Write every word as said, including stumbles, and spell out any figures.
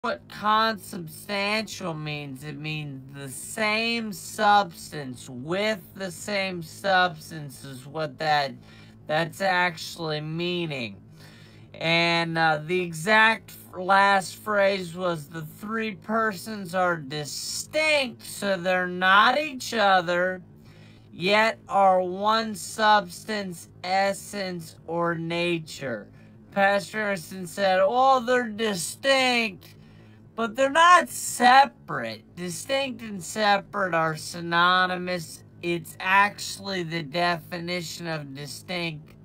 what consubstantial means. It means the same substance with the same substance is what that that's actually meaning. And uh, the exact last phrase was the three persons are distinct, so they're not each other, yet are one substance, essence, or nature. Pastor Anderson said, oh, they're distinct, but they're not separate. Distinct and separate are synonymous. It's actually the definition of distinct